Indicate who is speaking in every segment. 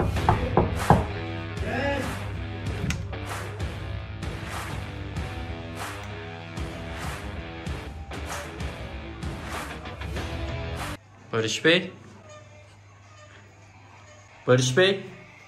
Speaker 1: Barış Bey. Barış Bey.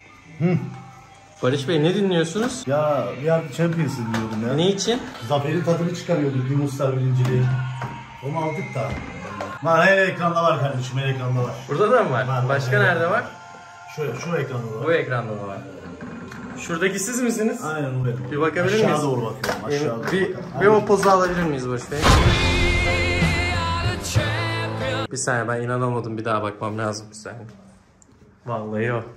Speaker 1: Barış Bey ne dinliyorsunuz?
Speaker 2: Ya bir artı Champions'ı dinliyordum ya.
Speaker 1: Ne için?
Speaker 2: Zafer'in tadını çıkarıyorduk Limustar birinciliği. Onu aldık da. Her ekranda var kardeşim, her ekranda var.
Speaker 1: Burada da mı var? Başka nerede var?
Speaker 2: Şu ekranda da var.
Speaker 1: Bu ekranda da var. Şuradaki siz misiniz?
Speaker 2: Aynen o benim.
Speaker 1: Bir bakabilir miyiz?
Speaker 2: Aşağı doğru bakıyorum, aşağı doğru
Speaker 1: Bir o pozu alabilir miyiz Barış Bey? Bir saniye, ben inanamadım, bir daha bakmam lazım bir saniye. Vallahi o.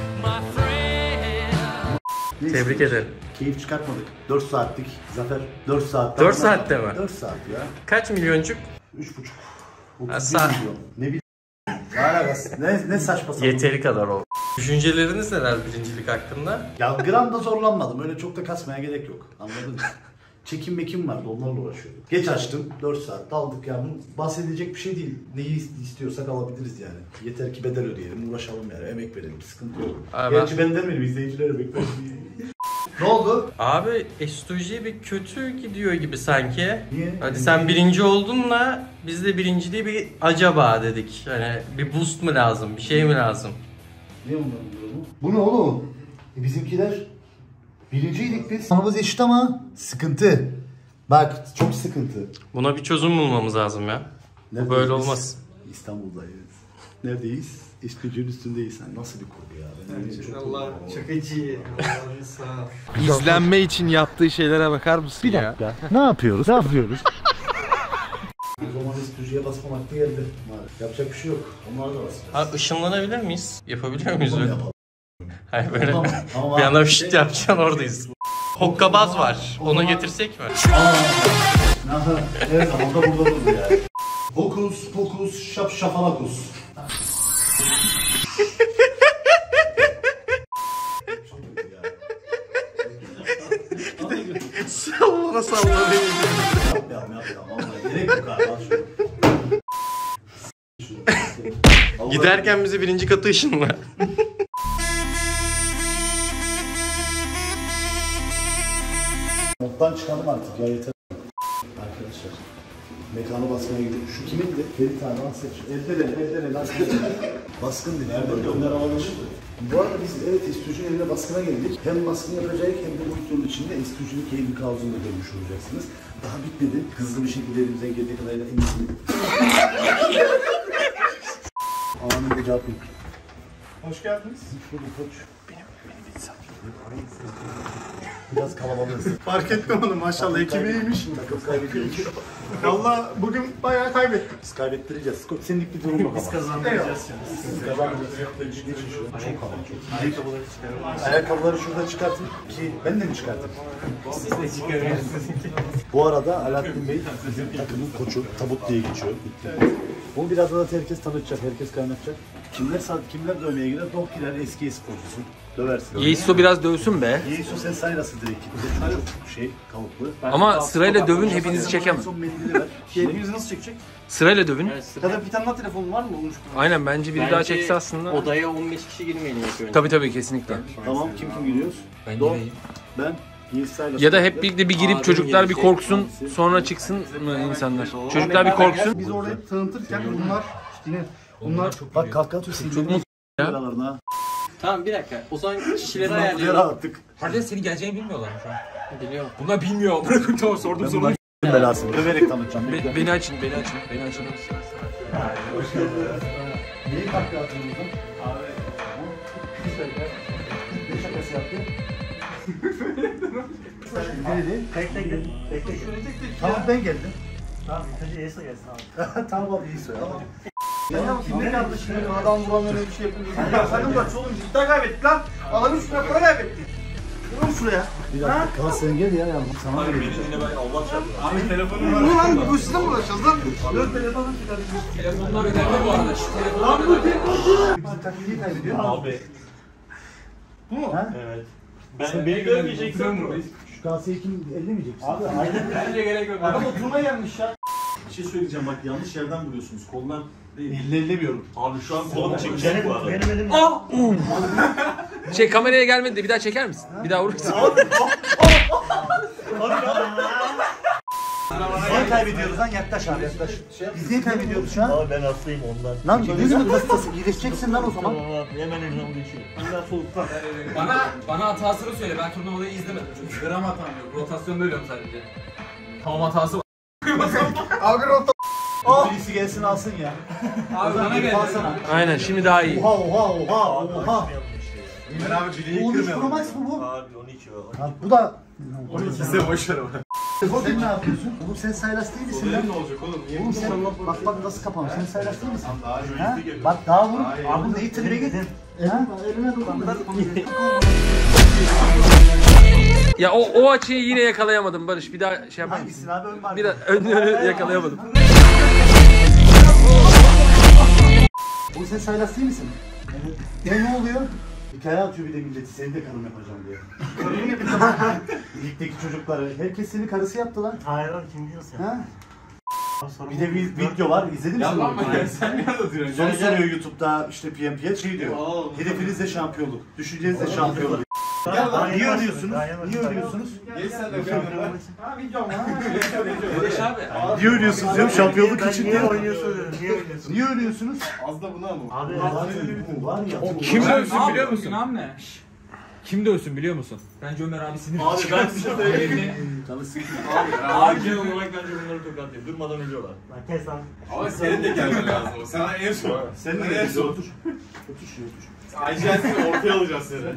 Speaker 1: Tebrik ederim.
Speaker 2: Keyif çıkartmadık. 4 saatlik Zafer. 4 saat.
Speaker 1: 4 saatte mi?
Speaker 2: 4 saat ya.
Speaker 1: Kaç milyoncuk?
Speaker 2: 3,5. 31 milyon. Ne bileyim. Ne saçma sapan.
Speaker 1: Yeteri kadar oldu. Düşünceleriniz neler birincilik hakkında?
Speaker 2: Ya gram da zorlanmadım. Öyle çok da kasmaya gerek yok. Anladın mı? Çekim mekim vardı, onlarla uğraşıyordum. Geç açtım, 4 saat daldık ya. Bu bahsedilecek bir şey değil. Neyi istiyorsak alabiliriz yani. Yeter ki bedel ödeyelim, uğraşalım yani, emek verelim, sıkıntı yok. Gerçi ben demedim, izleyicilere bekliyorum. Ne oldu?
Speaker 1: Abi S2G bir kötü gidiyor gibi sanki.
Speaker 2: Niye?
Speaker 1: Hadi sen birinci oldunla biz de birinciliği bir acaba dedik. Hani bir boost mu lazım, bir şey mi lazım?
Speaker 2: Ne onların durumu? Bu ne oğlum? Bizimkiler birinciydik biz. Sanımız eşit ama sıkıntı. Bak çok sıkıntı.
Speaker 1: Buna bir çözüm bulmamız lazım ya. Bu böyle olmaz.
Speaker 2: İstanbul'dayız. Neredeyiz? İspicinin üstündeyiz. Yani nasıl bir kurgu ya?
Speaker 3: Allah çok iyi. Allah'ın sağ.
Speaker 4: İzlenme için yaptığı şeylere bakar mısın ya?
Speaker 2: Ya. Ne yapıyoruz? Ne yapıyoruz? O zaman İspici'ye basmamak da geldi. Yapacak bir şey yok. Onlar da basacağız.
Speaker 1: Abi ışınlanabilir miyiz? Yapabiliyor muyuz
Speaker 2: Bunu
Speaker 1: öyle?
Speaker 2: yapalım.
Speaker 1: Hayır böyle
Speaker 2: Ama
Speaker 1: bir anda fişt yapacaksın, oradayız. Hokkabaz var. Onu getirsek mi?
Speaker 2: Her zaman da burada durdu yani. Hokus pokus şapalakus.
Speaker 1: Sallana sallana.
Speaker 2: Yapmayalım. Vallahi gerek yok abi. Al şunu.
Speaker 1: Giderken bizi birinci katı ışınla.
Speaker 2: Moddan çıkalım artık ya, yeter. Arkadaşlar, mekanı basmaya gidiyoruz. Şu kimindi? Ferit abi al seç. Elde lan. Baskın dedi. Nerede? Önder havalı. Bu arada biz evet S2G'nin evine baskına geldik. Hem baskın yapacak hem de bu videonun içinde S2G'nin keyifli kavzunu da görmüş olacaksınız. Daha bitmedi. Hızlı bir şekilde elimizden geldiği kadarıyla en iyisini. Anında cevap yok.
Speaker 3: Hoş geldiniz.
Speaker 2: Şurada koç. Benim biraz kalabalığız.
Speaker 3: Fark ettim onu maşallah, ekibi iyiymiş.
Speaker 2: Takım kaybediyormuş.
Speaker 3: Valla bugün bayağı kaybettik.
Speaker 2: Biz kaybettireceğiz. Senlik bir durum yok ama.
Speaker 3: Biz kazandıracağız şimdi.
Speaker 2: Siz kazandıracağız. Geçin şuraya. Çok havalı, çok. Ayakkabıları çıkaralım. Ayakkabıları şurada çıkartın ki ben de mi çıkartayım?
Speaker 3: Siz de çıkarıyorsunuz.
Speaker 2: Bu arada Alaaddin Bey bizim takımın koçu. Tabut diye geçiyor. Bunu birazdan da herkes tanıtacak, herkes kaynatacak. Kimler dövmeye girer? Dok girer, eski sporcusun. Döversin.
Speaker 4: Yeiso biraz dövsün be.
Speaker 2: Yeiso sen sayrası direkt gitti. Çok şey, kavuklu.
Speaker 4: Ama sırayla dövün, hepinizi çekemem.
Speaker 2: Son mendili ver.
Speaker 3: Hepimizi nasıl çekecek?
Speaker 4: Sırayla dövün.
Speaker 3: Ya da bir tane daha telefon var mı? Olmuş.
Speaker 4: Aynen, bence biri daha çekse aslında.
Speaker 1: Odaya 15 kişi girmeyelim ilk önce.
Speaker 4: Tabii kesinlikle.
Speaker 2: Tamam, kim giriyoruz?
Speaker 4: Ben
Speaker 2: Dok,
Speaker 4: gireyim.
Speaker 2: ben, Yeiso'yla.
Speaker 4: Ya da hep birlikte bir girip
Speaker 1: Abim
Speaker 4: çocuklar bir
Speaker 1: gelecek.
Speaker 4: korksun, sonra çıksın mı insanlar? Çocuklar bir korksun.
Speaker 3: Biz orada tanıtırken bunlar işte bunlar
Speaker 2: Bak kalkan tüsü.
Speaker 4: Çok mutlu ya.
Speaker 1: Tamam bir dakika. O zaman kişileri
Speaker 2: Bunlar
Speaker 1: ayarlayalım.
Speaker 2: attık.
Speaker 5: Harbiden senin geleceğini bilmiyorlar şu an.
Speaker 1: Biliyorum.
Speaker 5: Bunlar bilmiyor. Bırakın tamam, sordum
Speaker 2: Ben
Speaker 5: soruyu.
Speaker 2: bunların belasını döverek tanıtacağım.
Speaker 4: Beni açın.
Speaker 2: Neyi kahve atıyorsunuz lan? Abi. Ne şakası yaptı? Neydi? Bekle. Tamam ben geldim.
Speaker 3: Tamam, önce Yesa gelsin abi.
Speaker 2: Tamam abi iyi söyle. Tamam.
Speaker 3: Kimlik kardeşim, adam vuramıyor, öyle bir şey yapıyor. Ya sakın kaç oğlum, cidden kaybettik lan. Adam 3 lira para kaybetti. Vurun şuraya.
Speaker 2: Bir dakika kal sen gel ya yalnız. Sana da geleceğim.
Speaker 3: Abi telefonum var. Bu lan, bu sizden mi uğraşacağız lan? Dört telefonum çıkardım.
Speaker 5: Telefonlar önemli bu arada. Şu telefonlar
Speaker 3: Lan bu
Speaker 5: önemli.
Speaker 3: Bizi taklidiyi kaybediyor.
Speaker 6: Abi.
Speaker 3: Bu mu?
Speaker 2: Ha?
Speaker 6: Evet. Beni görmeyeceksin.
Speaker 2: Şu kaseyi kim ellemeyecek misin?
Speaker 6: Abi hayır.
Speaker 5: Bence gerek yok.
Speaker 3: Adam oturmaya gelmiş ya.
Speaker 6: Bir şey söyleyeceğim bak, yanlış yerden vuruyorsunuz. Koldan
Speaker 2: ellemiyorum.
Speaker 6: Abi şu an kolumu çekecek bu arada.
Speaker 2: Benim elim.
Speaker 4: Şey kameraya gelmedi de bir daha çeker misin? Bir daha vurursun.
Speaker 2: Biz niye kaybediyoruz lan? Yaklaş abi yaklaş. Biz niye kaybediyoruz şu an?
Speaker 6: Abi ben hastayım ondan.
Speaker 2: Lan ne demek hastası? İyileşeceksin lan o zaman.
Speaker 6: Tamam abi hemen elimden geçiyor. Allah soğuktan.
Speaker 5: Bana hatasını söyle. Ben turnuvayı izlemedim. Çünkü gram hatam yok. Rotasyonda ölüyorum sadece. Tamam hatası var.
Speaker 3: Abi rota.
Speaker 2: Birisi gelsin alsın ya.
Speaker 5: Abi bana geldi.
Speaker 2: Alsana.
Speaker 4: Aynen şimdi daha iyi.
Speaker 2: Oha.
Speaker 3: Ben abi bileği
Speaker 2: 13 Pro
Speaker 3: kırmayalım.
Speaker 2: Max mı bu?
Speaker 6: Abi 12 var.
Speaker 2: Ha, bu da.
Speaker 3: 12'si boş ver ama.
Speaker 2: Sen ne yapıyorsun? Oğlum sen Saylas değil misin lan?
Speaker 3: Ne olacak oğlum? Niye?
Speaker 2: Oğlum sen bak nasıl kapanıyor. Sen Saylas değil misin?
Speaker 3: Daha
Speaker 2: Ha?
Speaker 3: jüristik
Speaker 2: Bak daha vur. Abi neyi tribe git. Ha? Eline dokundu.
Speaker 4: Ya o açıyı yine yakalayamadım Barış. Bir daha şey yapar mısın?
Speaker 2: Hangisini abi ön var?
Speaker 4: Bir daha önünü yakalayamadım.
Speaker 2: Oğlum sen Saylas değil misin? Evet. Ne oluyor? Hikaye atıyor bir de milleti. Seni de karım yapacağım diye. Karım yapacağım. Ligdeki çocukları. Herkes seni karısı yaptı lan.
Speaker 6: Hayır abi kim diyorsun sen?
Speaker 2: Ha? Bir de bir video var. İzledin mi sen?
Speaker 3: Yalan mı ya? Sen ne anlatıyorsun?
Speaker 2: Soru soruyor YouTube'da işte PMP'ye şey diyor. Hedefinizde şampiyonluk. Düşüncenizde şampiyonluk. Niye ölüyorsunuz? Niye ölüyorsunuz?
Speaker 3: Geç sen de kamera. Ha videom var.
Speaker 5: Barış abi.
Speaker 2: Niye ölüyorsunuz diyorum şampiyonluk için
Speaker 6: Niye
Speaker 2: diyor.
Speaker 6: oynuyorsun? Niye oynuyorsun?
Speaker 2: Niye ölüyorsunuz?
Speaker 3: Az da buna mı?
Speaker 6: Abi
Speaker 2: Var ya.
Speaker 5: Kim dövsün biliyor musun? Günah ne? Kim dövsün biliyor musun? Bence Ömer abi sinir.
Speaker 6: Abi ben size söyleyeyim.
Speaker 5: Acil olarak bence bunları tokatlayayım. Durmadan ölüyorlar.
Speaker 6: Lan kes lan.
Speaker 3: Ama senin de gelmen lazım. Sana en son.
Speaker 2: Sen de
Speaker 3: en son.
Speaker 2: otur. Otur şuraya otur.
Speaker 3: IGL'sini ortaya alacağız seni.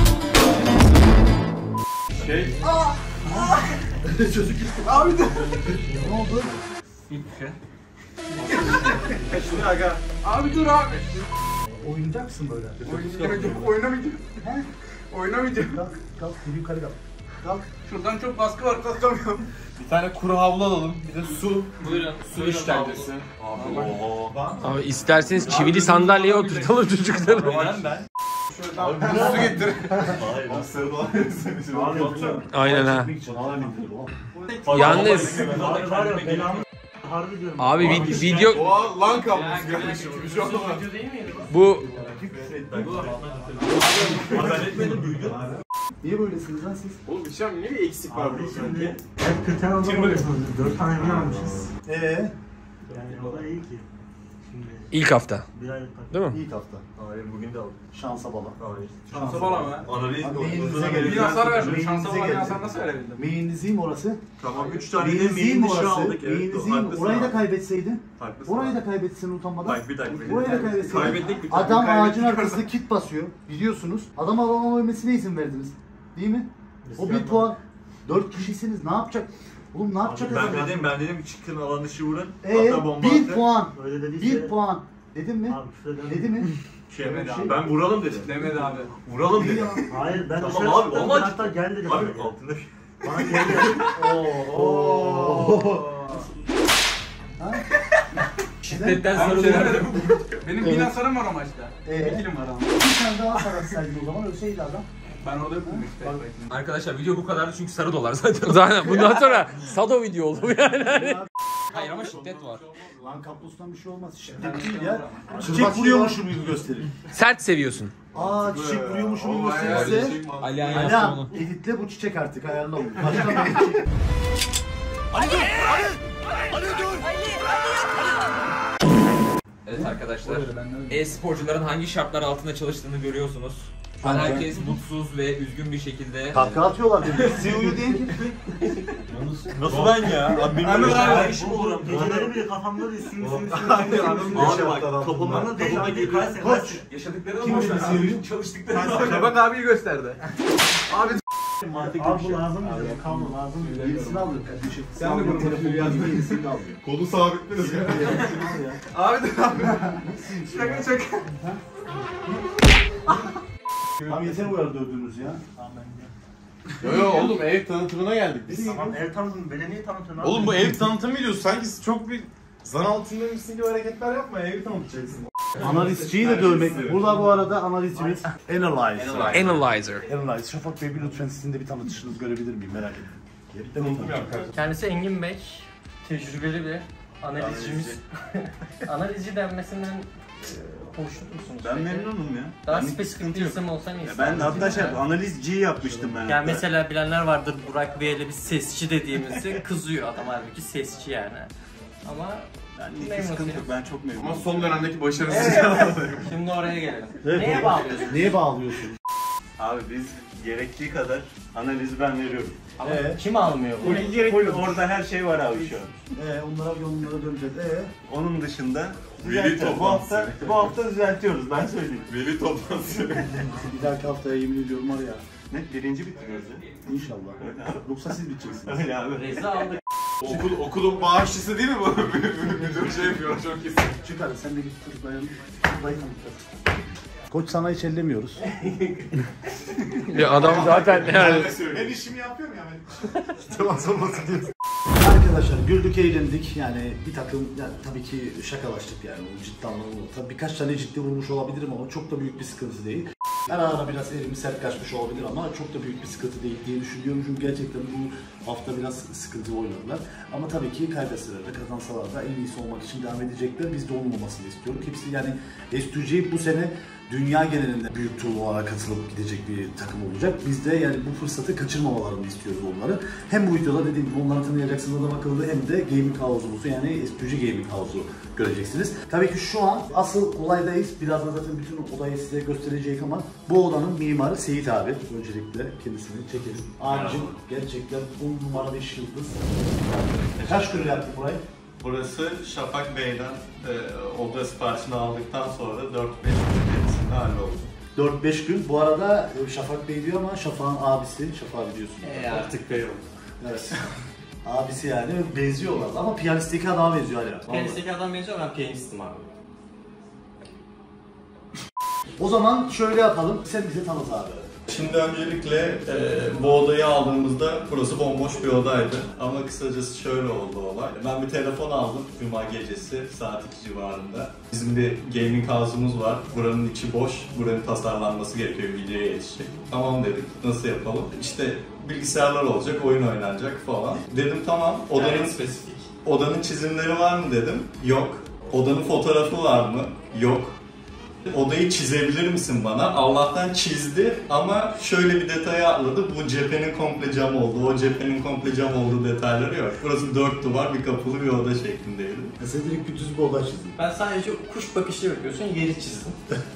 Speaker 2: Çocuk gitti. Abi de. Ne oldu?
Speaker 5: İlk şey.
Speaker 3: Şimdi aga.
Speaker 5: Abi dur abi.
Speaker 2: Oynayacak mısın böyle?
Speaker 3: Oynamayacağım.
Speaker 2: He?
Speaker 3: Oynamayacağım.
Speaker 2: Kalk bir yukarı kalk. Kalk.
Speaker 3: Şuradan çok baskı var. Kalkamıyorum. Bir tane kuru havlu alalım. Bir de su.
Speaker 5: Buyurun.
Speaker 3: Su işkencesi.
Speaker 4: Abi isterseniz çivili sandalyeye oturtalım çocukları.
Speaker 3: Ben. Şuradan su getir.
Speaker 6: Hayır.
Speaker 3: Sarı dolar
Speaker 6: Abi otur.
Speaker 4: Aynen ha.
Speaker 2: Çekmek için alan indirdi o.
Speaker 4: Yalnız
Speaker 6: Abi var ya belamı harbi diyorum.
Speaker 4: abi video
Speaker 3: Oha lan kaplısı gelmişim. Bir şey olmaz.
Speaker 4: bu
Speaker 6: Ben etmedim duydum.
Speaker 2: Niye böylesiniz lan siz?
Speaker 3: Oğlum bir şey mi? Niye bir eksik var burada?
Speaker 6: Şimdi hep kötü anlamda yapıyoruz. 4 tane ürün almışız.
Speaker 2: Yani
Speaker 6: O da iyi ki. Şimdi
Speaker 4: ilk hafta.
Speaker 6: bir aylık tak.
Speaker 4: Değil mi?
Speaker 2: ilk hafta.
Speaker 6: Hayır bugün de aldım.
Speaker 2: Şansa bala.
Speaker 6: Hayır.
Speaker 5: Şansa bana mı?
Speaker 6: Analiz
Speaker 2: Abi,
Speaker 6: oyunumuza
Speaker 2: meyinize
Speaker 5: Bir
Speaker 2: gelin.
Speaker 5: hasar verdim.
Speaker 2: Meyinize
Speaker 5: Şansa bana bir
Speaker 2: gelin.
Speaker 5: hasar nasıl verebildim?
Speaker 2: Meyiniziyim orası.
Speaker 6: Tamam 3 tane de
Speaker 2: Meyiniziyim
Speaker 6: main dışı
Speaker 2: orası.
Speaker 6: aldık. Evet,
Speaker 2: Meyiniziyim.
Speaker 6: haklısın
Speaker 2: Orayı da
Speaker 6: abi.
Speaker 2: kaybetseydin.
Speaker 6: Haklısın
Speaker 2: Orayı
Speaker 6: abi.
Speaker 2: da kaybetsin utanmadan.
Speaker 6: Bak bir dakika.
Speaker 2: Orayı da kaybetseydin.
Speaker 6: Kaybettik bir tane.
Speaker 2: Adam ağacın
Speaker 6: Kaybettik.
Speaker 2: arkasında kit basıyor. Biliyorsunuz. Adam alan ölmesine izin verdiniz. Değil mi? O bir puan. 4 kişisiniz. Ne yapacak? Oğlum ne yapacak adam?
Speaker 6: Ben dedim çıkın alan dışı vurun.
Speaker 2: Eee
Speaker 6: Hatta bomba
Speaker 2: 1
Speaker 6: attı.
Speaker 2: puan.
Speaker 6: Öyle dediyse.
Speaker 2: 1 puan. Dedim mi?
Speaker 6: Abi küfür ederim.
Speaker 2: Dedi mi?
Speaker 6: Demedi abi. Ben vuralım dedim.
Speaker 5: Demedi abi.
Speaker 6: Vuralım dedim.
Speaker 7: Hayır ben
Speaker 6: Tamam
Speaker 7: dışarı
Speaker 6: abi,
Speaker 7: çıktım,
Speaker 6: olmaz.
Speaker 7: hatta gel dedim.
Speaker 6: Abi
Speaker 7: Abi,
Speaker 6: altında
Speaker 7: bana gel dedi.
Speaker 5: Şiddetten sarılıyor. Benim bir hasarım var o maçta. Bir kilim var ama.
Speaker 2: Bir tane daha para atsaydın o zaman ölseydi adam.
Speaker 5: Ben orada yokum işte. Arkadaşlar video bu kadardı çünkü sarı dolar zaten.
Speaker 4: Zaten bundan sonra Sado video oldu bu yani.
Speaker 5: Hayır ama şiddet var.
Speaker 2: Lan kaplustan bir şey olmaz. Şiddet değil ya. Çiçek vuruyormuşum gibi gösterir.
Speaker 4: Sert seviyorsun.
Speaker 2: Aa çiçek vuruyormuşum gibi gösterirse.
Speaker 5: Ali yaptı
Speaker 2: Ala
Speaker 5: onu.
Speaker 2: editle bu çiçek artık ayarla onu. Başka bir çiçek.
Speaker 5: Evet arkadaşlar. E-sporcuların hangi şartlar altında çalıştığını görüyorsunuz. Herkes mutsuz ve üzgün bir şekilde.
Speaker 2: Kahkaha atıyorlar dedi. CEO'yu diyen kim?
Speaker 6: Nasıl ben ya? Abi benim
Speaker 7: Ben işim olurum. Geceleri bile kafamda değil. Sinir sinir sinir.
Speaker 6: Abi bak kapılmanın
Speaker 7: Değil
Speaker 6: tadına
Speaker 7: abi
Speaker 6: geliyor.
Speaker 7: kaç sene kaç.
Speaker 5: Yaşadıkları
Speaker 2: Kim
Speaker 5: boş
Speaker 2: dedi
Speaker 5: ver
Speaker 2: CEO'yu?
Speaker 5: abi. Çalıştıkları bak abiyi gösterdi.
Speaker 7: Abi bu lazım bize. Bu kablo lazım bize.
Speaker 2: Yenisini alıyor kardeşim.
Speaker 3: Sen de bunu
Speaker 2: telefonu yazma yenisini de alıyor.
Speaker 3: Kolu sabitleriz ya.
Speaker 2: Yenisini al ya.
Speaker 3: Abi de abi. Şaka şaka.
Speaker 2: Tam yeter uyar dövdünüz ya.
Speaker 3: Yo yo oğlum ev tanıtımına geldik biz.
Speaker 7: Tamam ev tanıtım. Beni niye tanıtıyorsun?
Speaker 3: Oğlum bu ev tanıtım videosu sanki çok bir zan altındaymışsın gibi hareketler yapma evi tanıtacaksın.
Speaker 2: Analistçiyi de dövmek. Burada bu arada analistimiz Analyze.
Speaker 4: Analyzer.
Speaker 2: Analyze. Şafak Bey bir lütfen sizin de bir tanıtışınızı görebilir miyim? Merak ettim.
Speaker 3: Tanıtım yap kardeşim.
Speaker 1: Kendisi Engin Bey. Tecrübeli bir analizcimiz. Analizci denmesinden hoşnut musunuz?
Speaker 8: Ben
Speaker 1: peki?
Speaker 8: memnunum ya.
Speaker 1: Daha
Speaker 8: Benlik
Speaker 1: spesifik
Speaker 8: sıkıntı
Speaker 1: bir
Speaker 8: yok.
Speaker 1: isim olsa neyse.
Speaker 8: Ben hatta analizci yapmıştım ben.
Speaker 1: Yani
Speaker 8: hatta.
Speaker 1: mesela bilenler vardır, Burak Bey'le biz sesçi dediğimizde kızıyor adam, halbuki sesçi yani. Ama
Speaker 8: Benlik bir
Speaker 1: memnun
Speaker 8: sıkıntı
Speaker 1: değilim.
Speaker 8: yok. Ben çok memnunum.
Speaker 9: Ama son dönemdeki başarısız.
Speaker 1: Şimdi oraya gelelim.
Speaker 2: Evet,
Speaker 1: Neye
Speaker 2: doğru.
Speaker 1: bağlıyorsun?
Speaker 2: Neye bağlıyorsun?
Speaker 8: Abi biz gerektiği kadar analizi ben veriyorum.
Speaker 1: Ama kim almıyor bunu?
Speaker 8: Orada her şey var abi şu an.
Speaker 2: Onlara döneceğiz.
Speaker 8: Onun dışında
Speaker 9: Veli
Speaker 8: düzeltiyoruz. Bu hafta düzeltiyoruz, ben söyleyeyim.
Speaker 9: Veli toplantısı.
Speaker 2: Bir dahaki haftaya yemin ediyorum var ya.
Speaker 8: Ne? Birinci bitiriyoruz ya.
Speaker 2: İnşallah.
Speaker 8: Öyle abi.
Speaker 2: Yoksa siz biteceksiniz.
Speaker 8: Öyle abi.
Speaker 1: Reza aldık.
Speaker 9: Okulun bağışçısı değil mi bu? Müdür şey yapıyor çok kesin.
Speaker 2: Çık hadi sen de git kız dayan. Koç sana hiç ellemiyoruz.
Speaker 4: Ya adam zaten yani
Speaker 9: Ben işimi yapıyorum ya
Speaker 2: Arkadaşlar güldük eğlendik yani bir takım yani tabii ki şakalaştık yani o ciddi anlamda. Tabii birkaç tane ciddi vurmuş olabilirim ama çok da büyük bir sıkıntı değil. Ara ara biraz elimi sert kaçmış olabilir ama çok da büyük bir sıkıntı değil diye düşünüyorum çünkü gerçekten bu hafta biraz sıkıntı oynadılar. Ama tabii ki kaybetseler de kazansalar da en iyisi olmak için devam edecekler. Biz de onun olmasını istiyoruz. Hepsi yani S2G bu sene dünya genelinde büyük turnuvalara katılıp gidecek bir takım olacak. Biz de yani bu fırsatı kaçırmamalarını istiyoruz onları. Hem bu videoda dediğim gibi onları tanıyacaksınız adam akıllı hem de gaming havuzumuzu yani S2G gaming havuzu göreceksiniz. Tabii ki şu an asıl olaydayız. Birazdan zaten bütün odayı size gösterecek ama bu odanın mimarı Seyit abi. Öncelikle kendisini çekelim. Abicim gerçekten 10 numara 5 yıldız. Kaç gün yaptın burayı?
Speaker 10: Burası Şafak Bey'den oda siparişini aldıktan sonra 4-5 gün içerisinde halloldu.
Speaker 2: 4-5 gün. Bu arada Şafak Bey diyor ama Şafak'ın abisi. Şafak biliyorsun.
Speaker 1: Artık Bey oldu.
Speaker 2: Evet. Abisi yani benziyorlar ama piyanistteki adama benziyor hala.
Speaker 1: Piyanisteki adam benziyor, ben piyanistim abi.
Speaker 2: O zaman şöyle yapalım. Sen bize tanıt abi.
Speaker 10: Şimdi öncelikle bu odayı aldığımızda burası bomboş bir odaydı. Ama kısacası şöyle oldu olay. Ben bir telefon aldım Cuma gecesi saat 2 civarında. Bizim bir gaming house'umuz var. Buranın içi boş. Buranın tasarlanması gerekiyor, videoya yetişecek. Tamam dedik. Nasıl yapalım? İşte bilgisayarlar olacak, oyun oynanacak falan. Dedim tamam. Odanın çizimleri var mı dedim. Yok. Odanın fotoğrafı var mı? Yok. Odayı çizebilir misin bana? Allah'tan çizdi ama şöyle bir detayı atladı. Bu cephenin komple cam oldu, o cephenin komple cam olduğu detayları yok. Burası 4 duvar, bir kapılı bir oda şeklindeydi.
Speaker 2: Sen direkt düz bir oda çizdin.
Speaker 1: Ben sadece kuş bakışı yapıyorsun, yeri çizdim.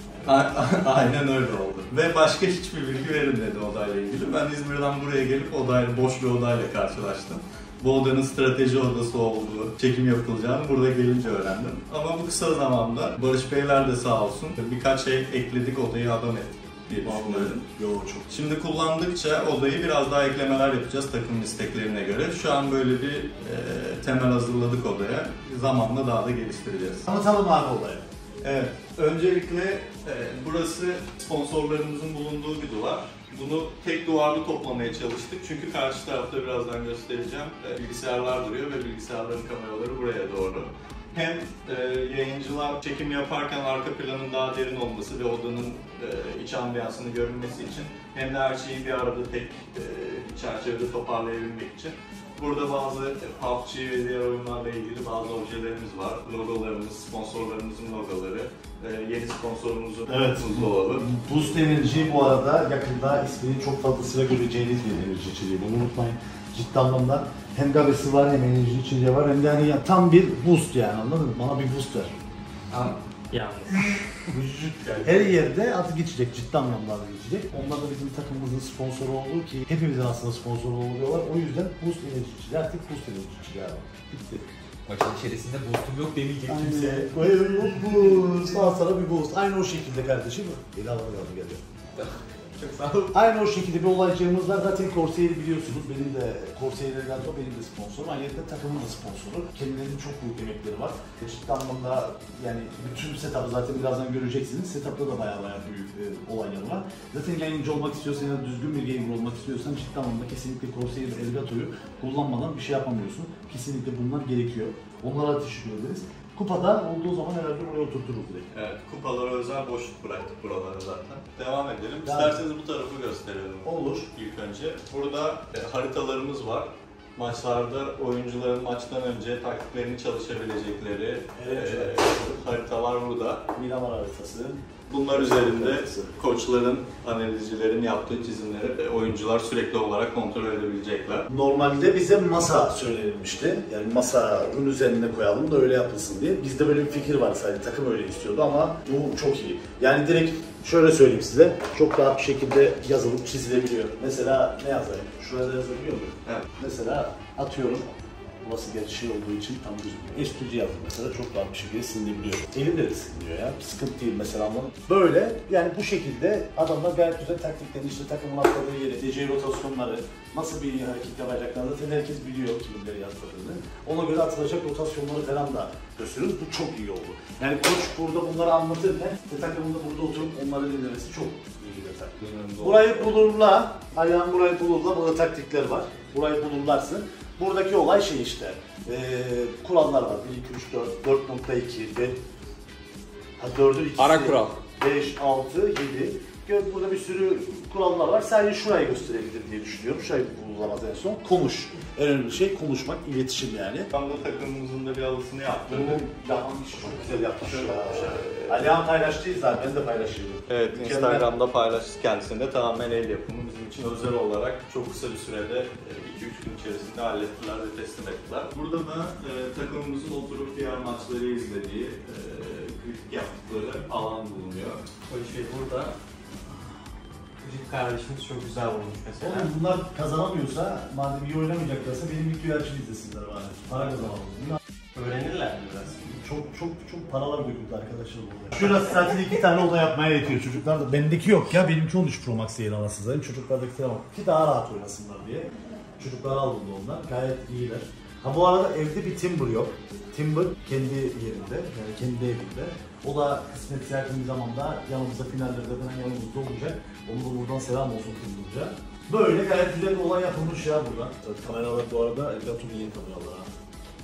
Speaker 10: Aynen öyle oldu. Ve başka hiçbir bilgi verilmedi odayla ilgili. Ben İzmir'den buraya gelip boş bir odayla karşılaştım. Bu odanın strateji odası olduğu, çekim yapılacağını burada gelince öğrendim. Ama bu kısa zamanda Barış Beyler de sağ olsun birkaç şey ekledik, odayı adam ettik diye düşünüyorum. Şimdi kullandıkça odayı biraz daha eklemeler yapacağız takımın isteklerine göre. Şu an böyle bir temel hazırladık odaya. Zamanla daha da geliştireceğiz.
Speaker 2: Anlatalım abi olayı.
Speaker 10: Evet, öncelikle burası sponsorlarımızın bulunduğu bir duvar. Bunu tek duvarlı toplamaya çalıştık çünkü karşı tarafta birazdan göstereceğim bilgisayarlar duruyor ve bilgisayarların kameraları buraya doğru. Hem yayıncılar çekim yaparken arka planın daha derin olması ve odanın iç ambiyansını görünmesi için hem de her şeyi bir arada tek çerçevede toparlayabilmek için. Burada bazı PUBG ve diğer oyunlarla ilgili bazı objelerimiz var. Logolarımız, sponsorlarımızın logoları, yeni sponsorumuzun buzdolabı.
Speaker 2: Boost Energy bu arada yakında ismini çok fazlasıyla göreceğiniz bir enerji içeriği. Bunu unutmayın. Ciddi anlamda hem gabesi var hem enerji içeriği var hem de hani tam bir boost yani, anladın mı? Bana bir boost ver.
Speaker 1: Yalnız.
Speaker 2: Her yerde adı geçecek, ciddi anlamda adı geçecek. Onlar da bizim takımımızın sponsoru olduğu ki hepimizin aslında sponsoru oluyorlar. O yüzden Boost Enerji'ciler artık Boost Enerji'ciler var. Bitti.
Speaker 5: Maçın içerisinde boostum yok demeyecek kimse.
Speaker 2: Aynen. Boost. Al sana bir boost. Aynı o şekilde kardeşim. Eli alamadı geliyor.
Speaker 5: Çok sağ ol.
Speaker 2: Aynı o şekilde bir olaycığımız var. Zaten Corsair'i biliyorsunuz. Benim de Corsair'e galiba benim de sponsorum. Ayrıca takımın da sponsoru. Kendilerinin çok büyük emekleri var. Ciddi anlamda yani bütün setup'ı zaten birazdan göreceksiniz. Setup'ta da bayağı büyük olayları var. Zaten yayıncı olmak istiyorsan ya da düzgün bir gamer olmak istiyorsan ciddi anlamda kesinlikle Corsair Elgato'yu kullanmadan bir şey yapamıyorsun. Kesinlikle bunlar gerekiyor. Onlara teşekkür ederiz. Kupada olduğu zaman herhalde buraya oturturuz direkt.
Speaker 10: Evet, kupalara özel boşluk bıraktık buralara zaten. Devam edelim. İsterseniz bu tarafı gösterelim.
Speaker 2: Olur.
Speaker 10: İlk önce. Burada haritalarımız var. Maçlarda oyuncuların maçtan önce taktiklerini çalışabilecekleri haritalar burada.
Speaker 2: Miramar haritası.
Speaker 10: Bunlar üzerinde koçların, analizcilerin yaptığı çizimleri ve oyuncular sürekli olarak kontrol edebilecekler.
Speaker 2: Normalde bize masa söylenilmişti. Yani masanın üzerine koyalım da öyle yapılsın diye. Bizde böyle bir fikir var sadece. Takım öyle istiyordu ama bu çok iyi. Yani direkt şöyle söyleyeyim size. Çok rahat bir şekilde yazılıp çizilebiliyor. Mesela ne yazayım? Şurada yazabiliyor muyum?
Speaker 10: Evet.
Speaker 2: Mesela atıyorum. Burası gerçi şey olduğu için tam gözükmüyor. S2G yazdım mesela çok rahat bir şekilde silinebiliyor. Elimde de siliniyor ya. Sıkıntı değil mesela ama. Böyle yani bu şekilde adamlar gayet güzel taktiklerini işte takımın atladığı yeri, DC rotasyonları, nasıl bir hareket yapacaklarını zaten herkes biliyor kimleri yazmadığını. Ona göre atılacak rotasyonları falan da gösteriyoruz. Bu çok iyi oldu. Yani koç burada bunları anlatırken takımında burada oturup onları dinlemesi çok iyi bir detay. Burayı bulurlar, ayağın burayı bulurlar, burada taktikler var. Burayı bulurlarsın. Buradaki olay şey işte, kurallar var. 1, 2, 3, 4, 4.2 ve 4'ün ikisi.
Speaker 5: Ara kural.
Speaker 2: 5, 6, 7. Burada bir sürü kurallar var. Sadece şurayı gösterebilir diye düşünüyorum. Şurayı bulamaz en son. Konuş. En önemli şey konuşmak, iletişim yani.
Speaker 10: Tam da takımımızın da bir alısını yaptırdık.
Speaker 2: Bu yapmış, çok güzel yapmış. Alihan paylaştıyız zaten, ben de paylaşıyorum.
Speaker 10: Evet, Instagram'da paylaştık kendisinde. Tamamen el yapımı. Bizim için özel olarak çok kısa bir sürede 2-3 gün içerisinde hallettiler ve teslim ettiler. Burada da takımımızın oturup diğer maçları izlediği, kritik yaptıkları alan bulunuyor.
Speaker 1: O şey burada. Küçük kardeşimiz çok güzel olmuş mesela.
Speaker 2: Oğlum bunlar kazanamıyorsa, madem iyi oynamayacaklarsa benim videoyu açıp izlesinler bari. Para kazanalım.
Speaker 1: Öğrenirler biraz.
Speaker 2: Çok paralar döküldü arkadaşlar burada. Şurası zaten 2 tane oda yapmaya yetiyor çocuklar da. Bendeki yok ya, benimki 13 Pro Max yayın anasızlarım. Çocuklardaki tamam. Ki daha rahat oynasınlar diye. Çocuklar aldım da onlar. Gayet iyiler. Ha bu arada evde bir Timber yok. Timber kendi yerinde, yani kendi evinde. O da kısmet yakın bir zamanda yanımızda finallerde falan yanımızda olacak. Onu da buradan selam olsun Timber'ca. Böyle gayet güzel bir olay yapılmış ya burada. Kameralar bu arada Elgato'nun yeni kameralar ha.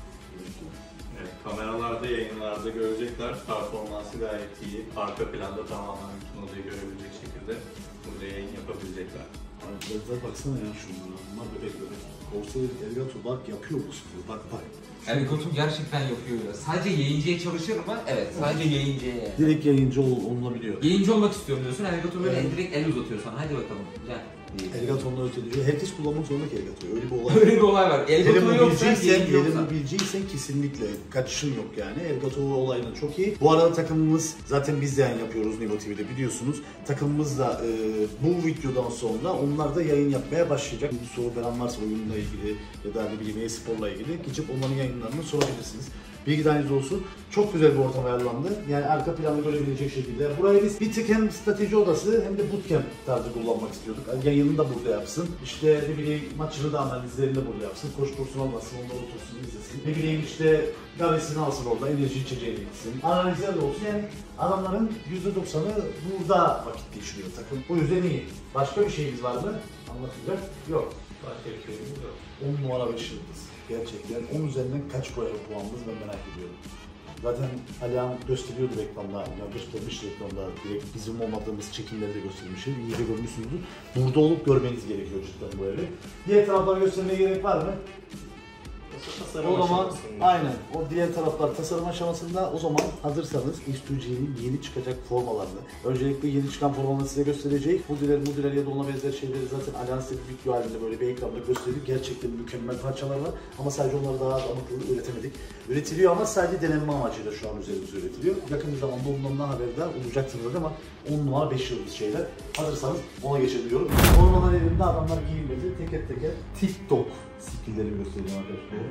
Speaker 10: Evet, kameralarda, yayınlarda görecekler. Performansı gayet iyi. Arka planda tamamen bütün odayı görebilecek şekilde burada yayın yapabilecekler.
Speaker 2: Arkadaşlar baksana ya şunlara. Bunlar bebek bebek. Corsair Elgato bak yapıyor bu sporu. Bak.
Speaker 5: Elgato gerçekten yapıyor ya. Sadece yayıncıya çalışır mı? Evet, sadece yayıncıya yani.
Speaker 2: Direkt yayıncı olunabiliyor.
Speaker 5: Yayıncı olmak istiyorum diyorsun, Elgato böyle direkt el uzatıyor sana. Hadi bakalım, gel.
Speaker 2: Elgato'nun öteliyor. Herkes kullanmak zorunda ki Elgato'yu. Öyle bir olay.
Speaker 5: Öyle bir olay var. Elgato yoksa yayıncı yoksa.
Speaker 2: Elini bileceksen kesinlikle kaçışın yok yani. Elgato olayına çok iyi. Bu arada takımımız zaten biz de yayın yapıyoruz Nivo TV'de biliyorsunuz. Takımımız da bu videodan sonra onlar da yayın yapmaya başlayacak. Bir soru falan varsa oyunla ilgili ya da ne bileyim e-sporla ilgili geçip onların yayınlarını sorabilirsiniz. Bilgi dahiliniz olsun. Çok güzel bir ortam ayarlandı. Yani arka planı görebilecek şekilde. Burayı biz bir tık hem strateji odası hem de bootcamp tarzı kullanmak istiyorduk. Yayını da burada yapsın. İşte ne bileyim maçını da analizlerini de burada yapsın. Koş kursun olmasın, onda otursun izlesin. Ne bileyim işte kahvesini alsın orada, enerji içeceğini içsin. Analizler de olsun yani adamların %90'ı burada vakit geçiriyor takım. O yüzden iyi. Başka bir şeyimiz var mı? Anlatacak? Yok. Başka bir şeyimiz yok. 10 numara 5 yıldız. Gerçekten 10 üzerinden kaç koyar puanımız ben merak ediyorum. Zaten Alihan gösteriyordu reklamda, yani göstermiş reklamda direkt bizim olmadığımız çekimleri de göstermiş. İyi de görmüşsünüzdür. Burada olup görmeniz gerekiyor cidden bu evi. Diğer tarafları göstermeye gerek var mı?
Speaker 10: Tasarım
Speaker 2: O zaman
Speaker 10: aşamasında.
Speaker 2: aynen o diğer taraflar tasarım aşamasında. O zaman hazırsanız S2G'nin yeni çıkacak formalarını, öncelikle yeni çıkan formalarını size gösterecek. Modular ya da ona benzer şeyleri zaten Alihan size bir video halinde böyle bir ekranda gösterdik. Gerçekten mükemmel parçalar var ama sadece onları daha akıllı üretemedik. Üretiliyor ama sadece denenme amacıyla şu an üzerimizde üretiliyor. Yakın bir zamanda ondan haberdar olacaksınız ama 10 numara 5 yıldız şeyler. Hazırsanız ona geçebiliyorum. Formalar elimde adamlar giyinmedi. Teker teker TikTok skill'lerimi göstereceğim arkadaşlar.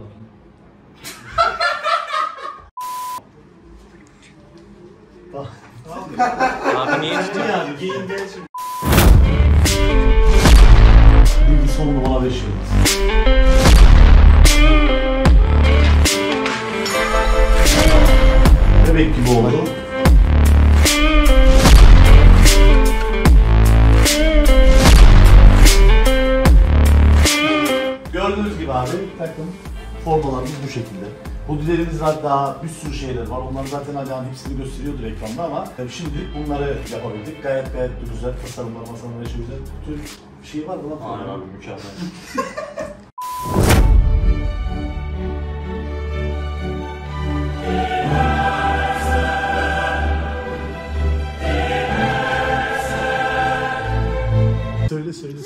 Speaker 4: Abi niye tutuyorsun?
Speaker 2: Yani giyin gel şimdi. Bilgi son numara 5 yıldız. Bebek gibi oldu. Gördüğünüz gibi abi takım formalarımız bu şekilde. Hoodilerimiz var, daha bir sürü şeyler var. Onlar zaten Alihan hepsini gösteriyordu reklamda ama şimdilik bunları yapabildik. Gayet güzel tasarımlar, masanın her şey güzel. Bütün şey var mı lan?
Speaker 10: Aynen abi mükemmel.
Speaker 2: söyle.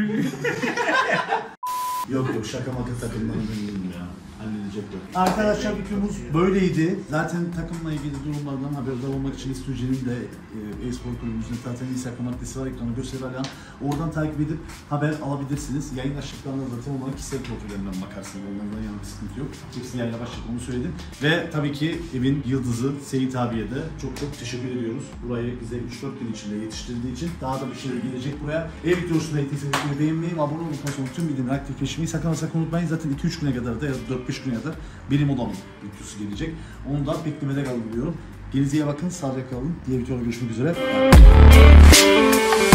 Speaker 2: Yok şaka maka takımdan döndüm ya. Halledecek yok. Arkadaşlar videomuz böyleydi. Zaten takımla ilgili durumlardan haberdar olmak için İstüce'nin de e-spor kulübümüzün zaten Instagram adresi var, ekrana gösterilen. Oradan takip edip haber alabilirsiniz. Yayın açtıklarında zaten onların kişisel profillerinden bakarsınız. Onlardan yana bir sıkıntı yok. Hepsi yayına başlayıp onu söyledim. Ve tabii ki evin yıldızı Seyit abiye de çok teşekkür ediyoruz. Burayı bize 3-4 gün içinde yetiştirdiği için. Daha da bir şey gelecek buraya. Ev videosunu eğitimini beğenmeyi ve abone olduktan sonra tüm bildirimleri aktifleşmeyi sakın unutmayın. Zaten 2-3 güne kadar da ya da 4-5 güne kadar benim odamın videosu gelecek. Onu da beklemede kalın diyorum. Kendinize iyi bakın, sağlıcakla kalın. Diğer videoda görüşmek üzere.